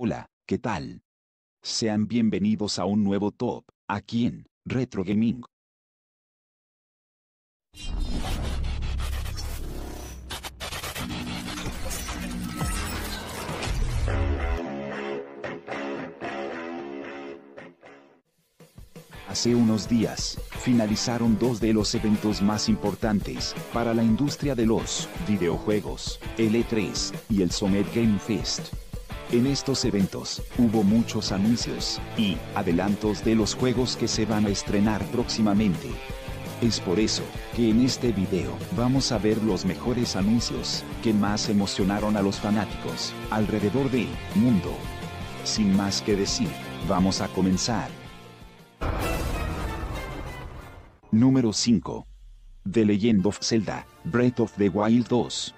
Hola, ¿qué tal? Sean bienvenidos a un nuevo top, aquí en Retro Gaming. Hace unos días, finalizaron dos de los eventos más importantes para la industria de los videojuegos, el E3 y el Summer Game Fest. En estos eventos, hubo muchos anuncios y adelantos de los juegos que se van a estrenar próximamente. Es por eso que en este video vamos a ver los mejores anuncios que más emocionaron a los fanáticos alrededor del mundo. Sin más que decir, vamos a comenzar. Número 5. The Legend of Zelda, Breath of the Wild 2.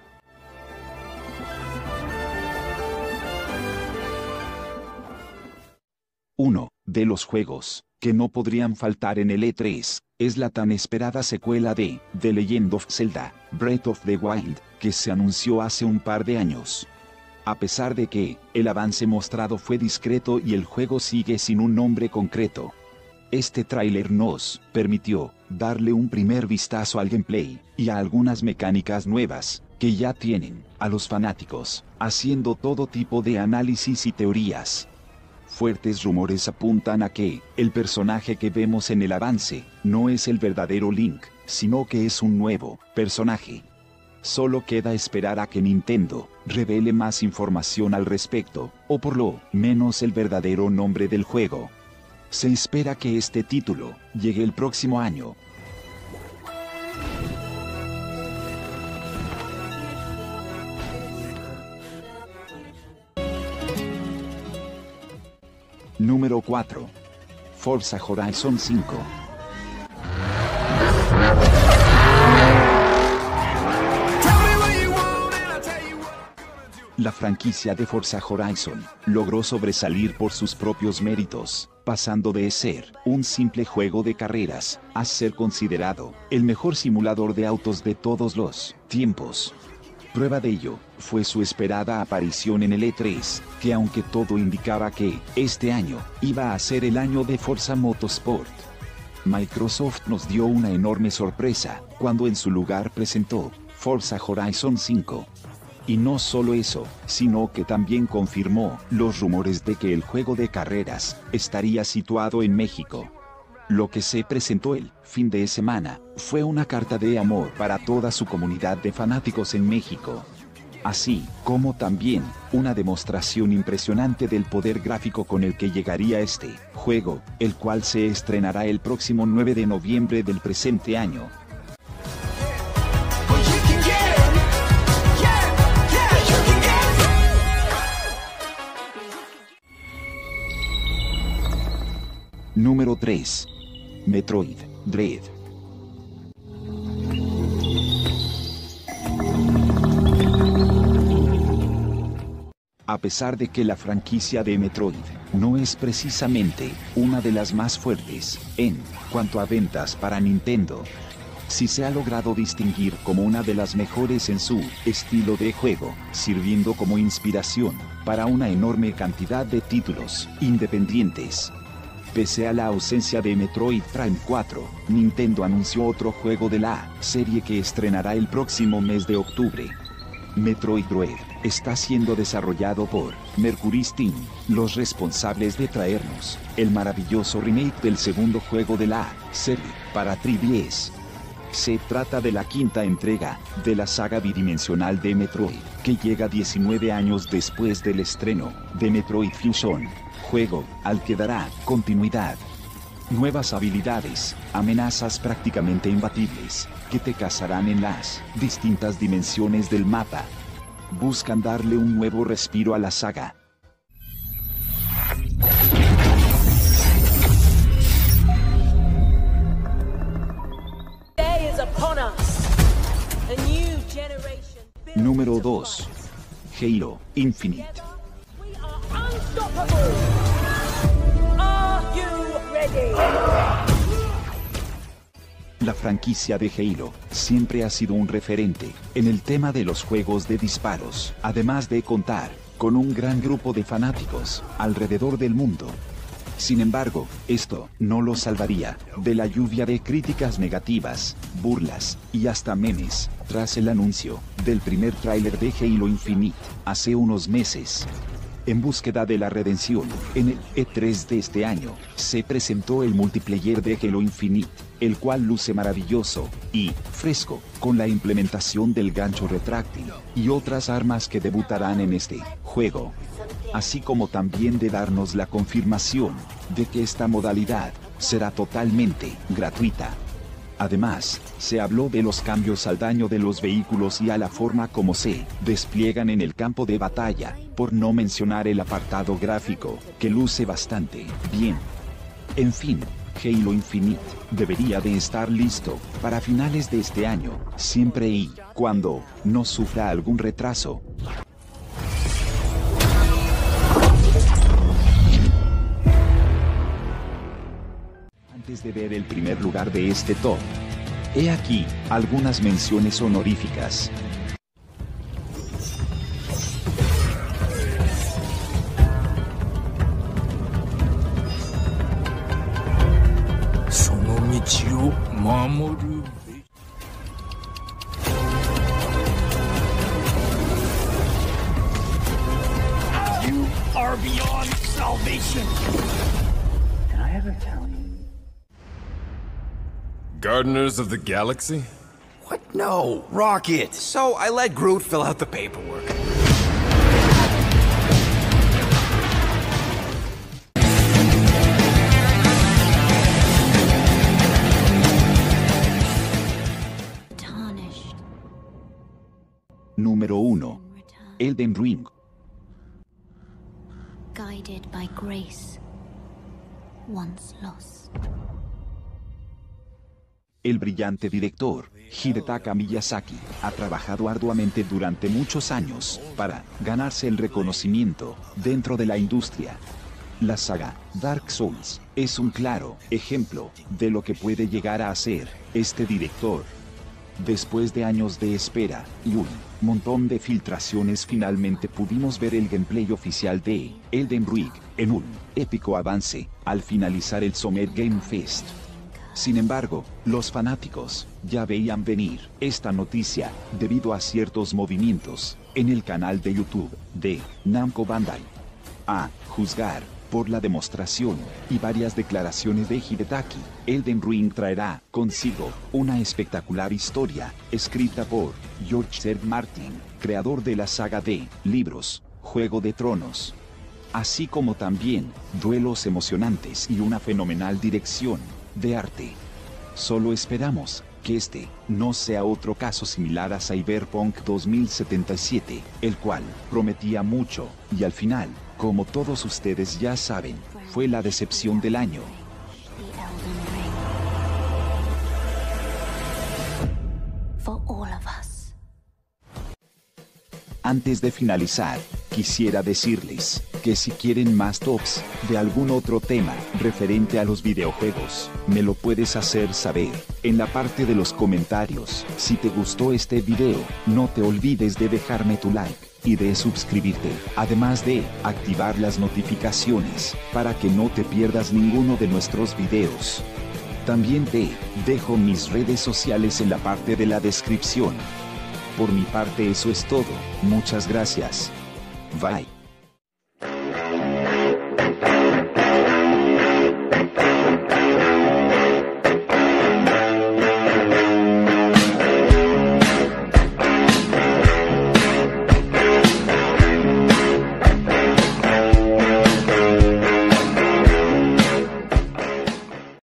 Uno de los juegos que no podrían faltar en el E3 es la tan esperada secuela de The Legend of Zelda, Breath of the Wild, que se anunció hace un par de años. A pesar de que el avance mostrado fue discreto y el juego sigue sin un nombre concreto, este tráiler nos permitió darle un primer vistazo al gameplay y a algunas mecánicas nuevas que ya tienen a los fanáticos haciendo todo tipo de análisis y teorías. Fuertes rumores apuntan a que el personaje que vemos en el avance no es el verdadero Link, sino que es un nuevo personaje. Solo queda esperar a que Nintendo revele más información al respecto, o por lo menos el verdadero nombre del juego. Se espera que este título llegue el próximo año. Número 4. Forza Horizon 5. La franquicia de Forza Horizon logró sobresalir por sus propios méritos, pasando de ser un simple juego de carreras a ser considerado el mejor simulador de autos de todos los tiempos. Prueba de ello fue su esperada aparición en el E3, que aunque todo indicaba que este año iba a ser el año de Forza Motorsport, Microsoft nos dio una enorme sorpresa cuando en su lugar presentó Forza Horizon 5. Y no solo eso, sino que también confirmó los rumores de que el juego de carreras estaría situado en México. Lo que se presentó el fin de semana fue una carta de amor para toda su comunidad de fanáticos en México, así como también una demostración impresionante del poder gráfico con el que llegaría este juego, el cual se estrenará el próximo 9 de noviembre del presente año. Número 3. Metroid Dread. A pesar de que la franquicia de Metroid no es precisamente una de las más fuertes en cuanto a ventas para Nintendo, sí se ha logrado distinguir como una de las mejores en su estilo de juego, sirviendo como inspiración para una enorme cantidad de títulos independientes. Pese a la ausencia de Metroid Prime 4, Nintendo anunció otro juego de la serie que estrenará el próximo mes de octubre. Metroid Dread está siendo desarrollado por Mercury Steam, los responsables de traernos el maravilloso remake del segundo juego de la serie para 3DS. Se trata de la quinta entrega de la saga bidimensional de Metroid, que llega 19 años después del estreno de Metroid Fusion, juego al que dará continuidad. Nuevas habilidades, amenazas prácticamente imbatibles, que te cazarán en las distintas dimensiones del mapa. Buscan darle un nuevo respiro a la saga. Número 2. Halo Infinite. La franquicia de Halo siempre ha sido un referente en el tema de los juegos de disparos, además de contar con un gran grupo de fanáticos alrededor del mundo. Sin embargo, esto no lo salvaría de la lluvia de críticas negativas, burlas y hasta memes tras el anuncio del primer tráiler de Halo Infinite hace unos meses. En búsqueda de la redención, en el E3 de este año, se presentó el multiplayer de Halo Infinite, el cual luce maravilloso y fresco, con la implementación del gancho retráctil y otras armas que debutarán en este juego, así como también de darnos la confirmación de que esta modalidad será totalmente gratuita. Además, se habló de los cambios al daño de los vehículos y a la forma como se despliegan en el campo de batalla, por no mencionar el apartado gráfico, que luce bastante bien. En fin, Halo Infinite debería de estar listo para finales de este año, siempre y cuando no sufra algún retraso. Antes de ver el primer lugar de este top, he aquí algunas menciones honoríficas. You are beyond salvation. Did I ever tell you? Gardeners of the Galaxy? What? No, Rocket. So I let Groot fill out the paperwork. Tarnished. Número 1. Elden Ring. Guided by grace, once lost. El brillante director, Hidetaka Miyazaki, ha trabajado arduamente durante muchos años para ganarse el reconocimiento dentro de la industria. La saga Dark Souls es un claro ejemplo de lo que puede llegar a hacer este director. Después de años de espera y un montón de filtraciones, finalmente pudimos ver el gameplay oficial de Elden Ring en un épico avance al finalizar el Summer Game Fest. Sin embargo, los fanáticos ya veían venir esta noticia debido a ciertos movimientos en el canal de YouTube de Namco Bandai. A juzgar por la demostración y varias declaraciones de Hidetaki, Elden Ring traerá consigo una espectacular historia escrita por George R. Martin, creador de la saga de libros Juego de Tronos, así como también duelos emocionantes y una fenomenal dirección de arte. Solo esperamos que este no sea otro caso similar a Cyberpunk 2077, el cual prometía mucho y al final, como todos ustedes ya saben, fue la decepción del año. The Elden Ring. For all of us. Antes de finalizar, quisiera decirles que si quieren más tops de algún otro tema referente a los videojuegos, me lo puedes hacer saber en la parte de los comentarios. Si te gustó este video, no te olvides de dejarme tu like y de suscribirte, además de activar las notificaciones para que no te pierdas ninguno de nuestros videos. También te dejo mis redes sociales en la parte de la descripción. Por mi parte eso es todo, muchas gracias. Bye.